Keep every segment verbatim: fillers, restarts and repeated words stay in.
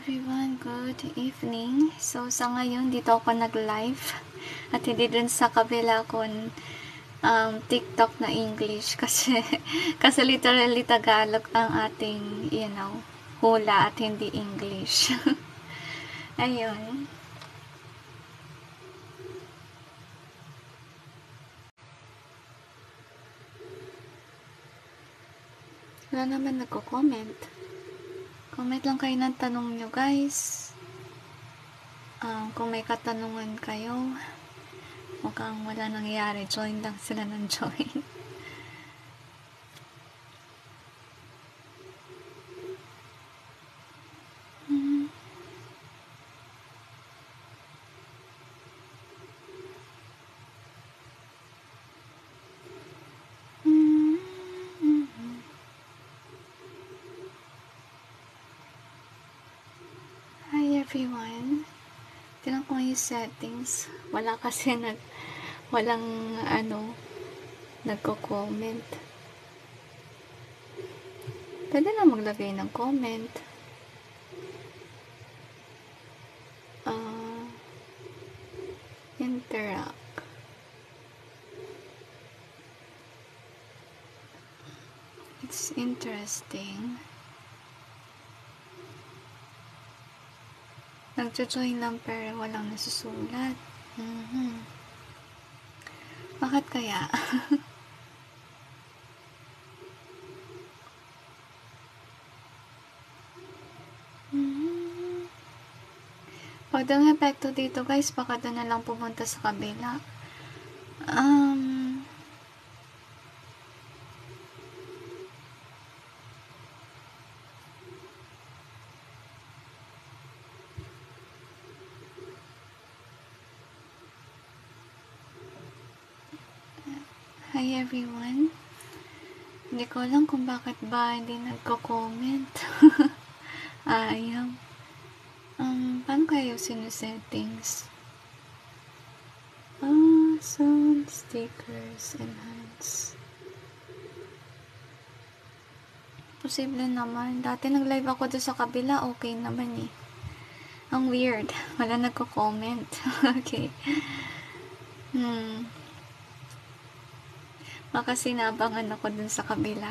everyone, good evening. So sa ngayon dito ako nag-live at hindi din sa kabila kong um, TikTok na English kasi kasi literally Tagalog ang ating, you know, hula at hindi English. Ayun. Wala naman nagko-comment. Comment lang kayo ng tanong nyo, guys. Um, kung may katanungan kayo, mukhang wala nangyayari. Join lang sila ng join. hmm. Hi everyone. Tingnan ko yung settings. Wala kasi nag walang ano nagko-comment. Pwede na maglagay ng comment. Uh, interact. It's interesting. Nagjo-join lang pero walang nasusulat. Mm-hmm. Bakit kaya? mm-hmm. Pag ang epekto dito guys, baka doon na lang pumunta sa kabila. Um... Hi everyone. Hindi ko alam kung bakit ba hindi nagko-comment. Ayaw. Um, paano kayo sinu-settings? Ah, sound stickers enhance. Posible naman. Dati nag-live ako doon sa kabila, okay naman eh. Ang weird. Wala nagko-comment. Okay. Hmm. Baka sinabangan ako dun sa kabila.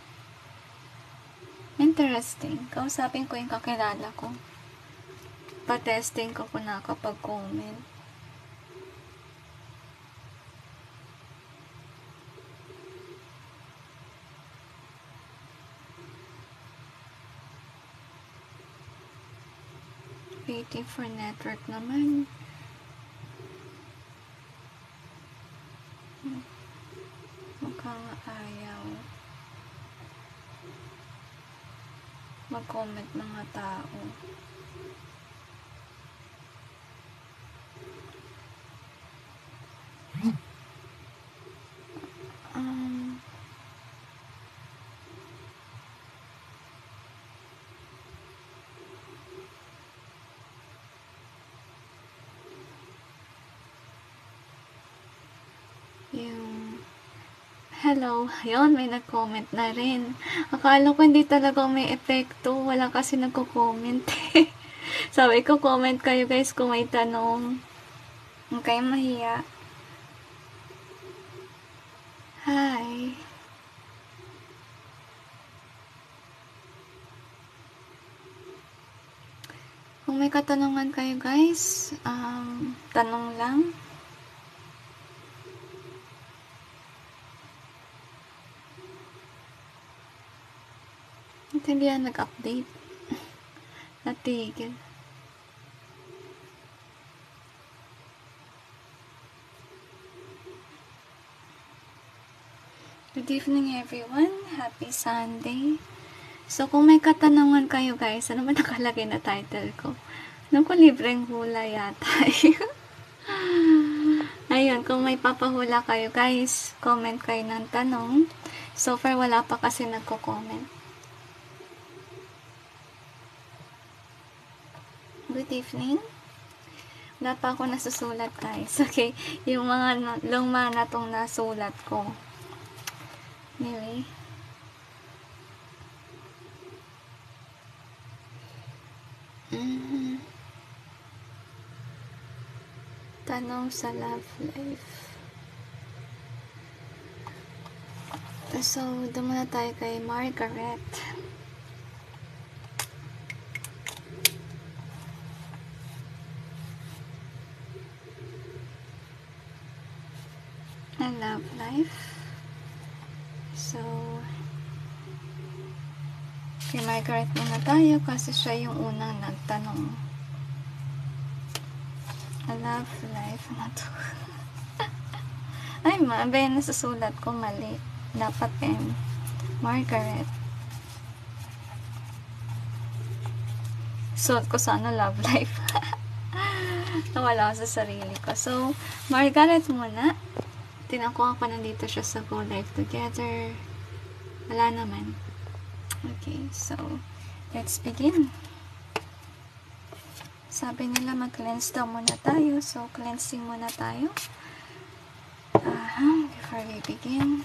Interesting. Kausapin ko yung kakilala ko. Pa-testing ko kung nakapag-comment. Waiting for network naman. Hmm. Mukhang ayaw mag-comment mga tao. Um, yung hello, yun, may nag-comment na rin. Akala ko hindi talaga may epekto. Wala kasi nagko-comment. Sabi ko, comment kayo guys kung may tanong. Huwag kayong mahiya. Hi. Kung may katanungan kayo guys, um, tanong lang. Hindi yan nag-update. Natigil. Good evening everyone. Happy Sunday. So, kung may katanungan kayo guys, ano ba nakalagay na title ko? Alam ko libreng hula yata. Ayun, kung may papahula kayo guys, comment kayo ng tanong. So far, wala pa kasi nagko-comment. Good evening. Wala pa ako nasusulat guys. Okay, yung mga luma na tong nasulat ko. Anyway. Mhm. Tanong sa love life. So, doon muna tayo kay Margaret. A love life. So, kay Margaret muna tayo kasi siya yung unang nagtanong. A love life na to. Ay, ma, ba yung nasusulat ko mali. Dapat M. Margaret. Suot ko sana love life. Nawala ako sa sarili ko. So, Margaret muna. Tinakuha ko nandito siya sa Go Life Together. Wala naman. Okay, so, let's begin. Sabi nila mag-cleanse daw muna tayo. So, cleansing muna tayo. Uh, before we begin.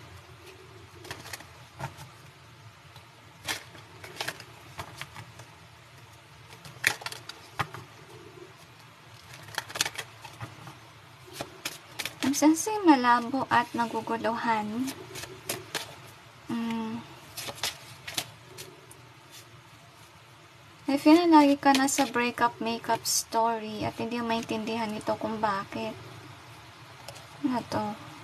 Ang sensing malabo at naguguluhan. Mm. I feel na lagi ka na sa breakup makeup story at hindi mo maintindihan ito kung bakit. Ano to?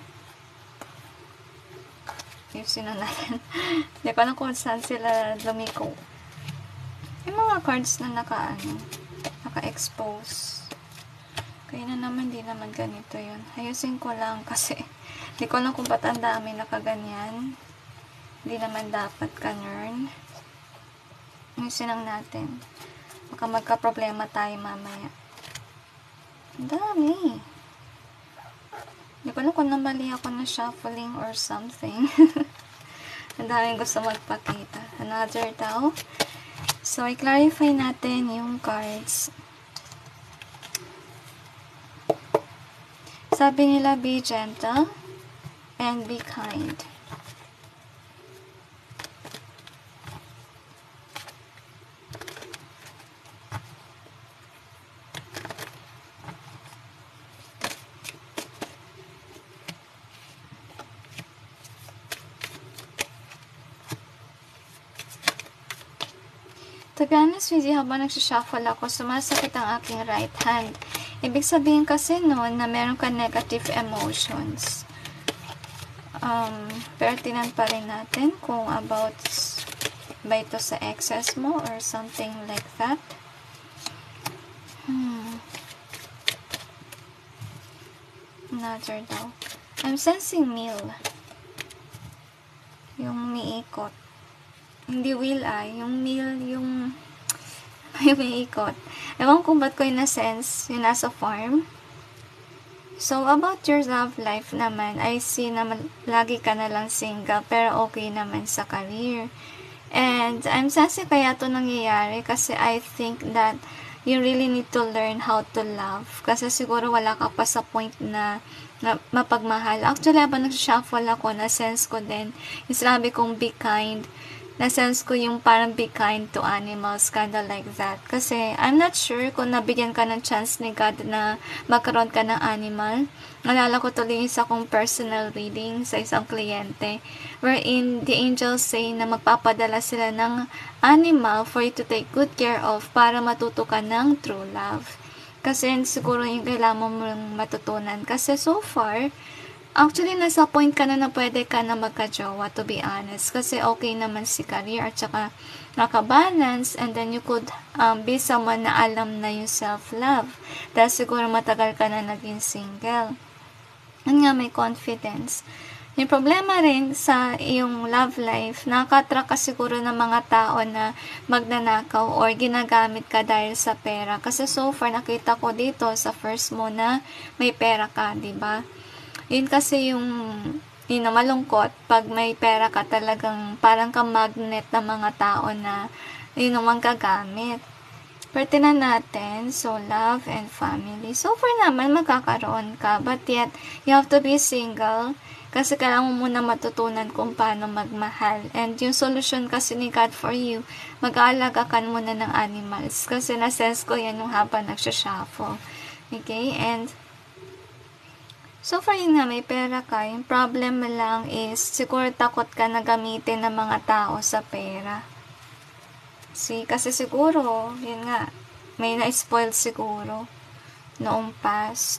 Ayusin na natin. Hindi ko alam kung saan sila lumiko. Yung mga cards na naka, ano, naka-expose. Kaya na naman, di naman ganito yun. Ayusin ko lang kasi hindi ko alam kung ba't ang dami nakaganyan. Hindi naman dapat ka-nern. Ayusin lang natin. Baka magka-problema tayo mamaya. Ang dami. Hindi ko alam kung namali ako na shuffling or something. Ang daming gusto magpakita. Another daw. So, i-clarify natin yung cards. Sabi nila, be gentle and be kind. To be honest with you, habang nagsishuffle ako, sumasakit ang aking right hand. Ibig sabihin kasi noon na meron ka negative emotions. Um, pertinent pa rin natin kung about ba ito sa excess mo or something like that. Hmm. Another daw. I'm sensing meal. Yung miikot. Hindi will ay, yung meal, yung yung miikot. Ewan kung ba't ko yung na-sense, yung nasa farm. So, about your love life naman, I see naman, lagi ka na lang single, pero okay naman sa career. And, I'm sensing kaya ito nangyayari kasi I think that you really need to learn how to love. Kasi siguro wala ka pa sa point na, na mapagmahal. Actually, habang nag-shuffle ako, na-sense ko din, yung sinabi kong be kind, na-sense ko yung parang be kind to animals, kinda like that. Kasi, I'm not sure kung nabigyan ka ng chance ni God na magkaroon ka ng animal. Nalala ko tuloy yung isa kong personal reading sa isang kliyente, wherein the angels say na magpapadala sila ng animal for you to take good care of para matuto ka ng true love. Kasi siguro yung kailangan mo matutunan. Kasi so far, actually, nasa point ka na na pwede ka na magka-jowa, to be honest. Kasi okay naman si career at saka naka-balance, and then you could um, be someone na alam na yung self-love. Dahil siguro matagal ka na naging single. Yan nga, may confidence. Yung problema rin sa iyong love life, nakatrack ka siguro ng mga tao na magnanakaw or ginagamit ka dahil sa pera. Kasi so far, nakita ko dito sa first mo na may pera ka, diba? Yun kasi yung, yun na malungkot, pag may pera ka talagang parang ka magnet ng mga tao na yun naman gagamit. Pertinan natin, so love and family. So far naman magkakaroon ka, but yet you have to be single Kasi kailangan mo muna matutunan kung paano magmahal. And yung solution kasi ni God for you, mag-aalaga ka muna ng animals. Kasi na-sense ko yan nung habang nagsashuffle. Okay? And so far yun nga, may pera ka. Yung problem lang is, siguro takot ka na gamitin ng mga tao sa pera. See, kasi siguro, yun nga, may na-spoil siguro noong past.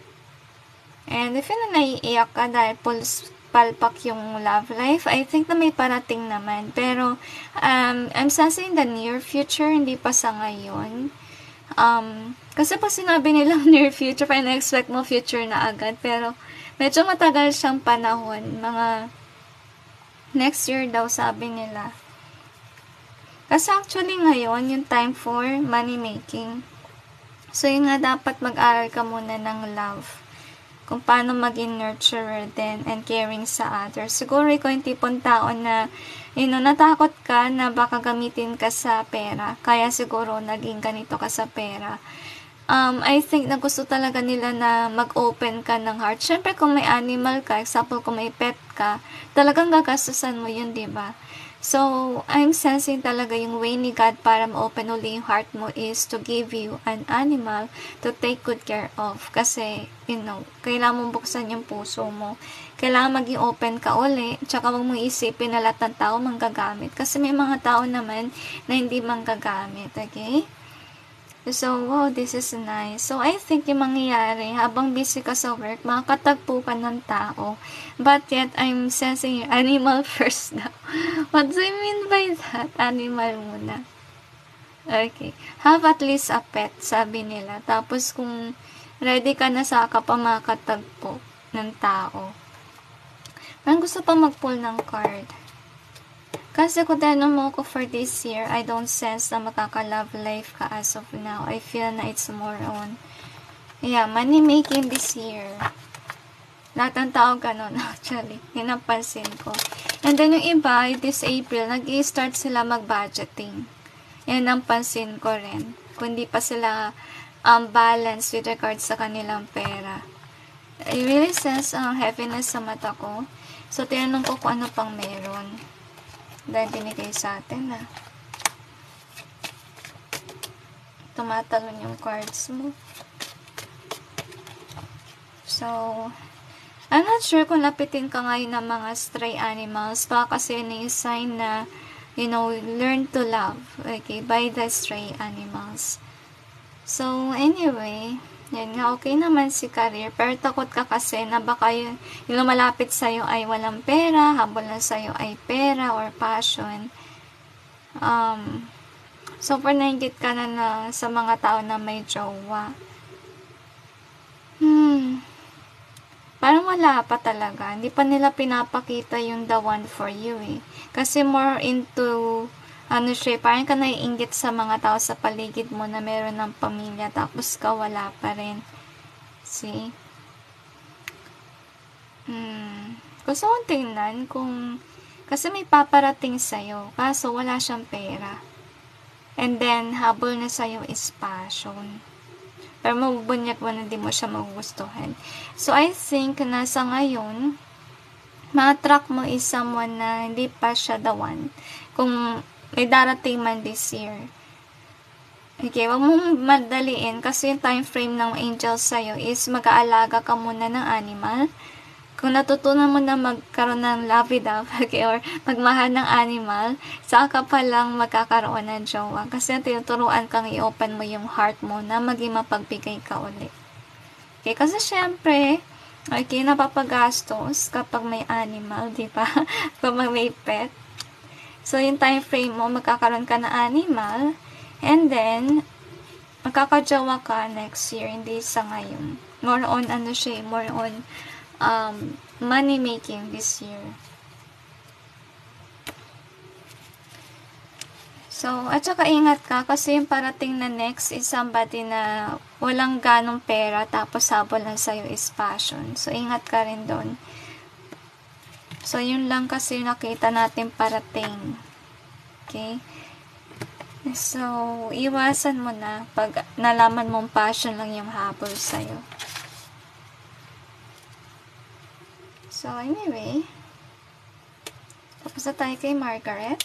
And if yun na naiiyak ka dahil puls, palpak yung love life, I think na may parating naman. Pero, um, I'm sensing the near future, hindi pa sa ngayon. Um, kasi pag sinabi nilang near future, parang na-expect mo future na agad. Pero, medyo matagal siyang panahon. Mga next year daw, sabi nila. Kasi actually ngayon, yung time for money making. So, yun nga, dapat mag-aral ka muna ng love. Kung paano maging nurturer din and caring sa others. Siguro ikaw yung tipong tao na, you know, natakot ka na baka gamitin ka sa pera. Kaya siguro naging ganito ka sa pera. Um, I think na gusto talaga nila na mag-open ka ng heart. Siyempre, kung may animal ka, example, kung may pet ka, talagang gagastusan mo yun, diba? So, I'm sensing talaga yung way ni God para ma-open uli yung heart mo is to give you an animal to take good care of. Kasi, you know, kailangan mong buksan yung puso mo. Kailangan maging open ka uli. Tsaka huwag mong isipin na lahat ng tao manggagamit. Kasi may mga tao naman na hindi manggagamit. Okay? So, wow, this is nice. So, I think yung mangyayari, habang busy ka sa work, makakatagpo ka ng tao. But yet, I'm sensing yung animal first now. What do I mean by that? Animal muna. Okay. Have at least a pet, sabi nila. Tapos, kung ready ka na sa ka pa makatagpo ng tao. Parang gusto pa mag-pull ng card. Kasi kung tanong mo ko for this year, I don't sense na makaka-love life ka as of now. I feel na it's more on, yeah, money making this year. Lahat ng tao ganun, actually. Yun ang pansin ko. And then yung iba, this April, nag-i-start sila mag-budgeting. Yan ang pansin ko rin. Kung di pa sila um, balance with regards sa kanilang pera. I really sense ang uh, heaviness sa mata ko. So, tinanong ko kung ano pang meron. Dahil binigay sa atin na tumatalon yung cards mo. So, I'm not sure kung lapitin ka ngayon ng mga stray animals. Baka kasi yun yung sign na, you know, learn to love, okay, by the stray animals. So, anyway, yan nga, okay naman si career, pero takot ka kasi na baka yung, yung lumalapit sa'yo ay walang pera, habol na sa'yo ay pera or passion. Um, super nainggit ka na, na sa mga tao na may jowa. Hmm, parang wala pa talaga. Hindi pa nila pinapakita yung the one for you eh. Kasi more into ano siya, parang ka naiinggit sa mga tao sa paligid mo na meron ng pamilya, tapos ka wala pa rin. See? Hmm. Gusto kong tingnan kung, kasi may paparating sa'yo, kaso wala siyang pera. And then, habol na sa'yo is passion. Pero mabubunyag mo na di mo siya magugustuhan. So, I think na sa ngayon, ma-attract mo is someone na hindi pa siya the one. Kung may darating man this year. Okay, wag mong madaliin kasi yung time frame ng angels sa'yo is mag-aalaga ka muna ng animal. Kung natutunan mo na magkaroon ng lovey-dove, okay, or magmahal ng animal, saka ka pa lang magkakaroon ng jowa. Kasi tinuturuan kang i-open mo yung heart mo na maging mapagbigay ka ulit. Okay, kasi syempre, okay, napapagastos kapag may animal, di ba? Kapag may pet. So, yung time frame mo, magkakaroon ka na animal, and then, magkakajowa ka next year, hindi sa ngayon. More on, ano siya, more on, um, money making this year. So, at saka ingat ka, kasi yung parating na next is somebody na walang ganong pera, tapos habol lang sa'yo is passion. So, ingat ka rin doon. So, yun lang kasi nakita natin parating. Okay? So, iwasan mo na pag nalaman mong passion lang yung habol sa'yo. So, So, anyway, tapos na tayo kay Margaret.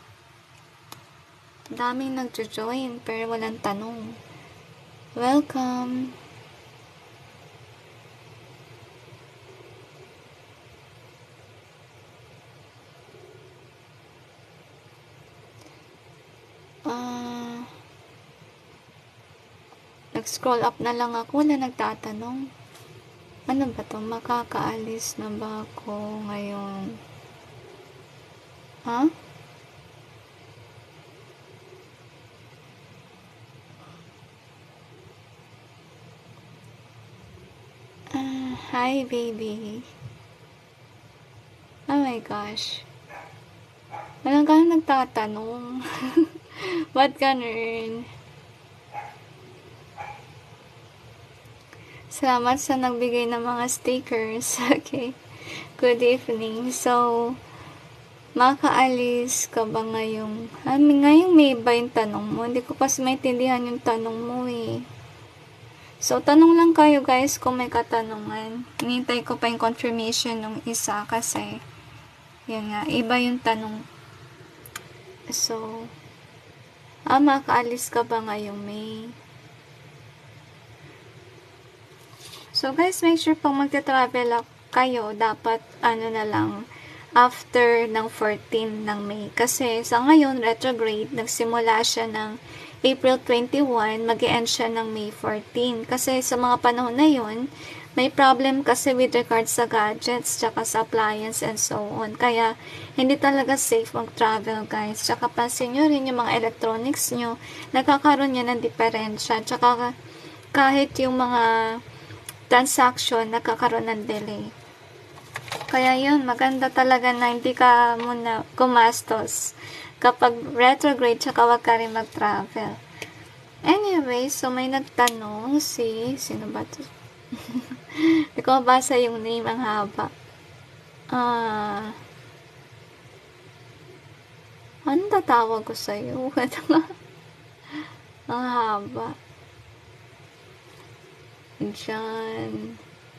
Daming nagjo-join, pero walang tanong. Welcome! Uh, nag-scroll up na lang ako, wala nagtatanong. Ano ba to? Makakaalis na ba ako ngayon? Ha? Huh? Uh, hi, baby. Oh my gosh. Walang ka nagtatanong. What ganun? Salamat sa nagbigay ng mga stickers. Okay. Good evening. So, makaalis ka ba ngayong... Ah, ngayong May ba yung tanong mo? Hindi ko kasi maintindihan yung tanong mo eh. So, tanong lang kayo guys kung may katanungan. Hinintay ko pa yung confirmation ng isa kasi yun nga, iba yung tanong. So, ah, makaalis ka ba ngayong May? So, guys, make sure pag magta-travel kayo, dapat ano na lang, after ng fourteen ng May. Kasi sa ngayon, retrograde, nagsimula siya ng April twenty-one, mag-e-end siya ng May fourteen. Kasi sa mga panahon na yun, may problem kasi with regards sa gadgets, tsaka sa appliance, and so on. Kaya, hindi talaga safe mag-travel, guys. Tsaka pansin nyo rin yung mga electronics nyo, nagkakaroon yan ng diferensya. Tsaka, kahit yung mga transaction, nagkakaroon ng delay. Kaya yun, maganda talaga na hindi ka muna gumastos kapag retrograde, tsaka wag ka rin mag-travel. Anyway, so may nagtanong si, sino ba to? Hindi ko mabasa yung name, ang haba. Ah, anong tatawag ko sa'yo? Ang haba. John.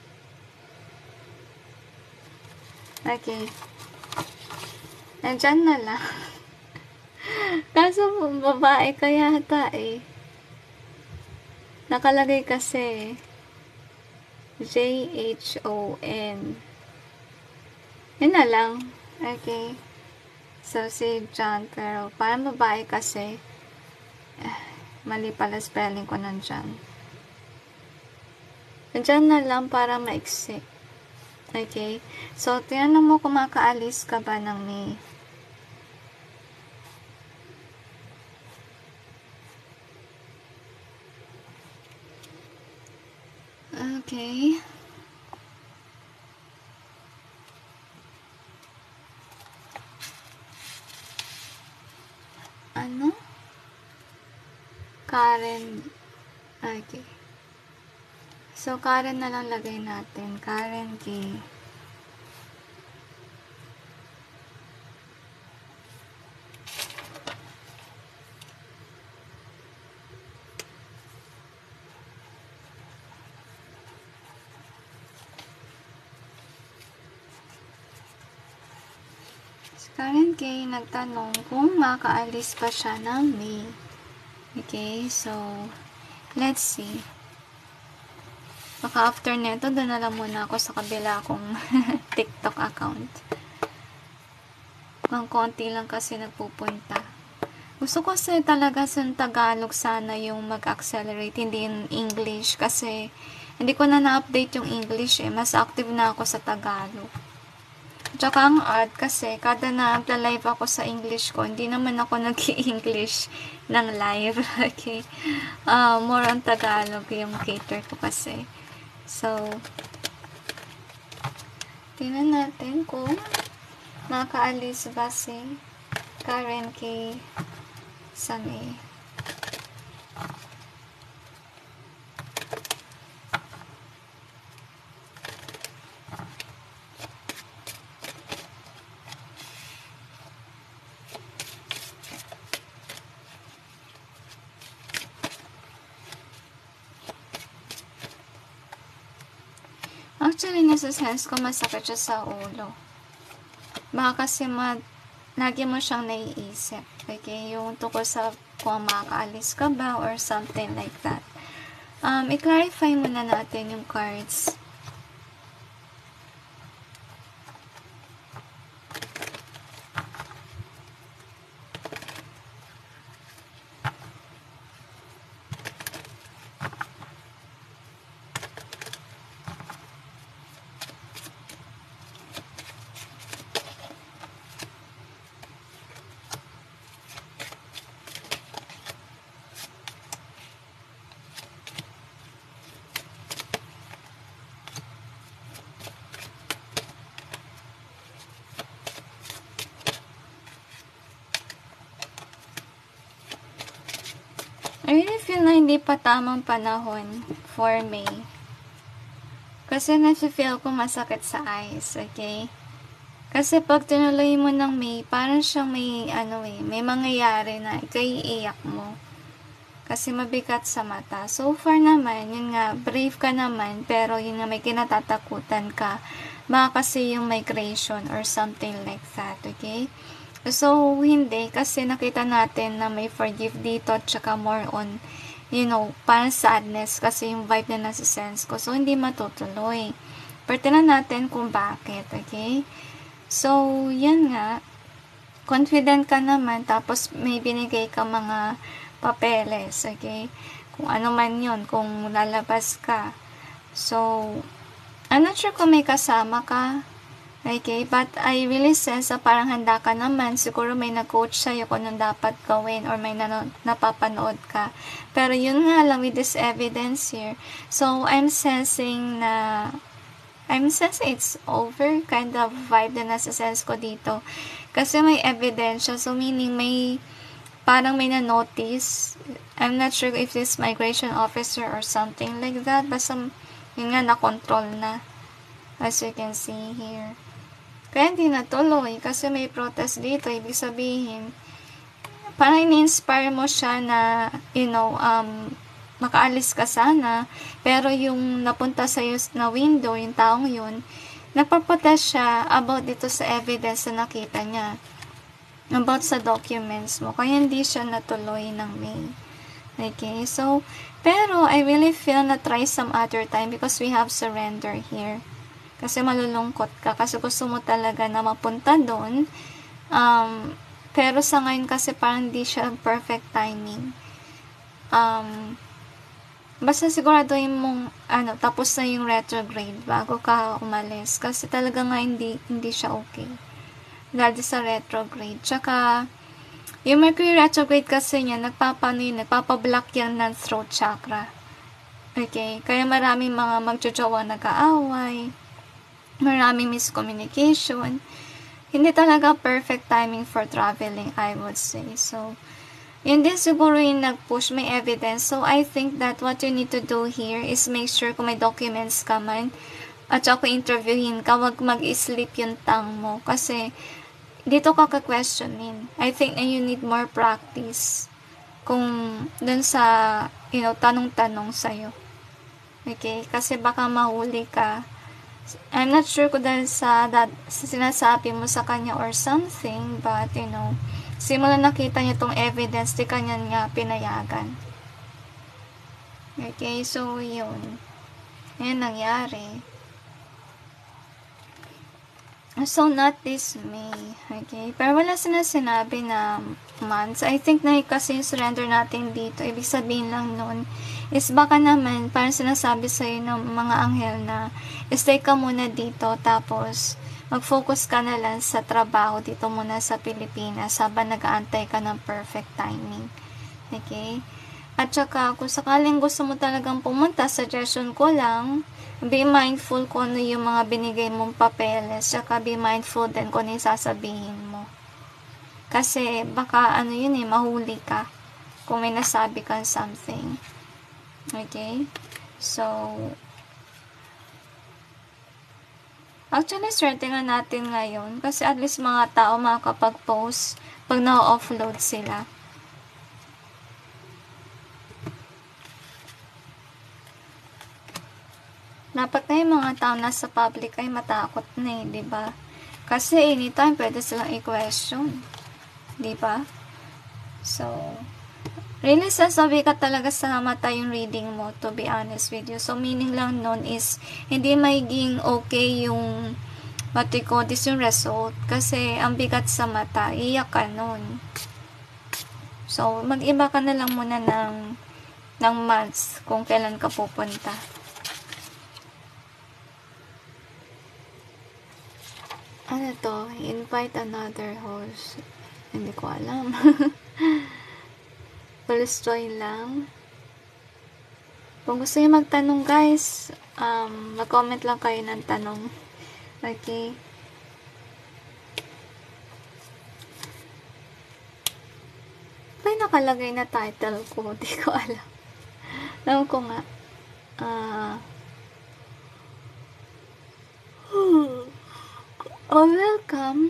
Okay. Nandyan na lang. Kaso babae ka yata eh. Nakalagay kasi J H O N. Yun na lang. Okay. So, si John. Pero parang babae kasi. Eh, mali pala spelling ko ng John. Nandyan na lang para maiksi. Okay. So, tinan mo kung makaalis ka ba ng May. Okay. Ano? Karen. Okay. So, Karen na lang lagay natin. Karen K. Karen K. nagtanong kung makaalis pa siya ng May. Okay, so, let's see. Baka after neto, doon na lang muna ako sa kabila kong TikTok account. Ang konti lang kasi nagpupunta. Gusto ko kasi talaga sa Tagalog sana yung mag-accelerate, hindi yung English. Kasi, hindi ko na na-update yung English eh. Mas active na ako sa Tagalog. Tsaka ang odd kasi, kada na live ako sa English ko, hindi naman ako nag-i-English ng live. Okay. Uh, more on Tagalog yung cater ko kasi. So, tingnan natin kung makaalis ba si Karen K. sa May. Actually, nasa sense ko, masakit siya sa ulo. Baka kasi mag, lagi mo siyang naiisip. Okay? Yung tungkol sa kung makakaalis ka ba or something like that. Um, i-clarify muna natin yung cards. I really feel na hindi pa tamang panahon for May. Kasi nafe-feel ko masakit sa eyes, okay? Kasi pag tinuloy mo ng May, parang siyang may, ano eh, may mangyayari na ikaiiyak mo. Kasi mabigat sa mata. So far naman, yun nga, brave ka naman, pero yun nga, may kinatatakutan ka. Baka kasi yung migration or something like that, okay? So, hindi. Kasi nakita natin na may forgive dito at saka more on, you know, parang sadness kasi yung vibe na nasa sense ko. So, hindi matutuloy. Pero tinan natin kung bakit, okay? So, yan nga. Confident ka naman tapos may binigay ka mga papeles, okay? Kung ano man yun, kung lalabas ka. So, I'm not sure kung may kasama ka. Okay, but I really sense na parang handa ka naman. Siguro may nag-coach sa'yo kung anong dapat gawin or may nan- napapanood ka. Pero yun nga lang with this evidence here. So, I'm sensing na I'm sensing it's over kind of vibe na nasa sense ko dito. Kasi may evidence siya. So, meaning may parang may na-notice. I'm not sure if this migration officer or something like that. Basta yun nga, na-control na. As you can see here. Kaya hindi natuloy kasi may protest dito. Ibig sabihin, parang in-inspire mo siya na, you know, um, makaalis ka sana. Pero yung napunta sa'yo na window, yung taong yun, nagpaprotest siya about dito sa evidence na nakita niya. About sa documents mo. Kaya hindi siya natuloy ng May. Okay, so, pero I really feel na try some other time because we have surrender here. Kasi malulungkot ka. Kasi gusto mo talaga na mapunta doon. Um, pero sa ngayon kasi parang di siya perfect timing. Um, basta siguraduhin mong ano, tapos na yung retrograde bago ka umalis. Kasi talaga nga hindi, hindi siya okay. Dahil sa retrograde. Tsaka, yung Mercury retrograde kasi niya, nagpapano yun, nagpapablock yan ng throat chakra. Okay? Kaya maraming mga magjojowa nag-aaway. Maraming miscommunication. Hindi talaga perfect timing for traveling, I would say. So, yun din siguro yung nag-push, may evidence. So, I think that what you need to do here is make sure kung may documents ka man, at saka interviewin ka, wag mag-sleep yung tang mo. Kasi, dito ka ka-questionin. I think na you need more practice kung dun sa, you know, tanong-tanong sa'yo. Okay? Kasi baka mahuli ka. I'm not sure kung dahil sa, that, sa sinasabi mo sa kanya or something, but, you know, simula nakita niya tong evidence, di kanya nga pinayagan. Okay, so, yun. Yan nangyari. So, not this May. Okay, pero wala sila sinabi na months. I think na kasi yung surrender natin dito, ibig sabihin lang nun, is baka naman, parang sinasabi sa'yo ng mga anghel na stay ka muna dito, tapos mag-focus ka na lang sa trabaho dito muna sa Pilipinas habang nag-aantay ka ng perfect timing. Okay? At saka, kung sakaling gusto mo talagang pumunta, suggestion ko lang, be mindful kung ano yung mga binigay mong papeles, saka be mindful din kung ano yung sasabihin mo. Kasi, baka ano yun eh, mahuli ka kung may nasabi kang something. Okay? So, actually, swerte nga natin ngayon kasi at least mga tao makakapag-post pag na-offload sila. Dapat na yung mga tao nasa public ay matakot na eh, diba? Kasi anytime pwede silang i-question. Diba? So, really sasabi ka talaga sa mata yung reading mo, to be honest with you. So, meaning lang nun is, hindi magiging okay yung matikodis yung result. Kasi, ang bigat sa mata, iyak ka nun. So, mag-iba ka na lang muna ng, ng months kung kailan ka pupunta. Ano to? Invite another host. Hindi ko alam. Please join lang. Kung gusto nyo magtanong guys, um, mag-comment lang kayo ng tanong. Okay? May nakalagay na title ko. Hindi ko alam. Alam ko nga. Ah... Uh, oh, welcome.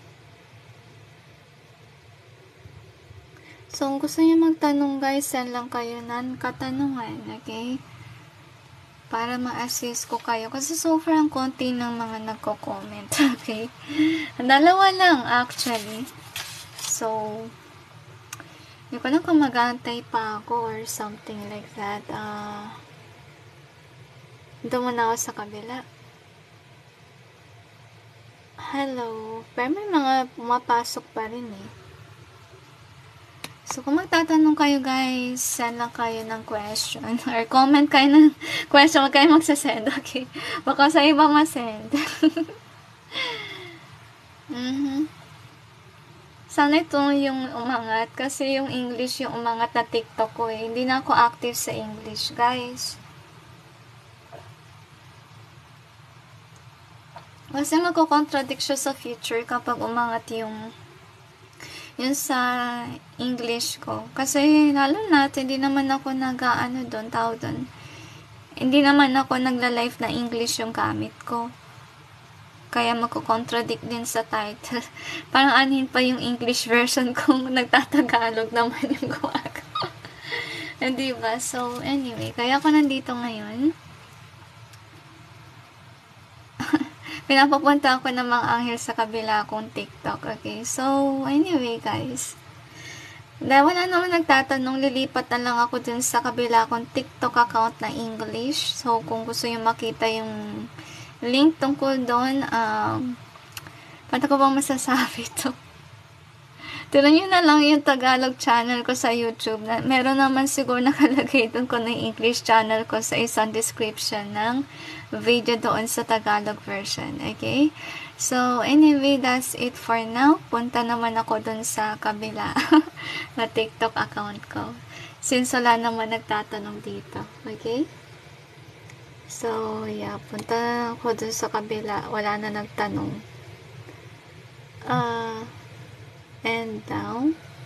So, kung gusto niyo magtanong guys, send lang kayo ng katanungan, okay? Para ma-assist ko kayo. Kasi so far, ang konti ng mga nagko-comment, okay? Dalawa lang, actually. So, hindi ko lang kung mag-aantay pa ako or something like that. Ah, uh, doon muna ako sa kabila. Hello. Pero may mga pumapasok pa rin eh. So, kung magtatanong kayo guys, send lang kayo ng question. Or comment kayo ng question. Huwag kayo magsasend, okay? Baka sa iba masend. mm-hmm. Sana ito yung umangat. Kasi yung English yung umangat na TikTok ko eh. Hindi na ako active sa English, guys. Kasi magko-contradict siya sa future kapag umangat yung yun sa English ko. Kasi lalo na, hindi naman ako nag-ano doon, tawag doon. Hindi naman ako nagla-live na English yung gamit ko. Kaya magko-contradict din sa title. Parang anin pa yung English version kung nagtatagalog naman yung gawa ko. Diba? So, anyway, kaya ako nandito ngayon. Pinapapunta ako ng mga anghel sa kabila kong TikTok, okay? So, anyway, guys. Dahil wala naman nagtatanong, lilipat na lang ako dun sa kabila kong TikTok account na English. So, kung gusto nyo makita yung link tungkol doon, um, paano ko bang masasabi ito? Tignan nyo na lang yung Tagalog channel ko sa YouTube. Na, meron naman siguro nakalagay doon ko na yung English channel ko sa isang description ng video doon sa Tagalog version. Okay? So, anyway, that's it for now. Punta naman ako doon sa kabila na TikTok account ko. Since wala naman nagtatanong dito. Okay? So, yeah. Punta ako doon sa kabila. Wala na nagtanong. Ah... Uh, and down.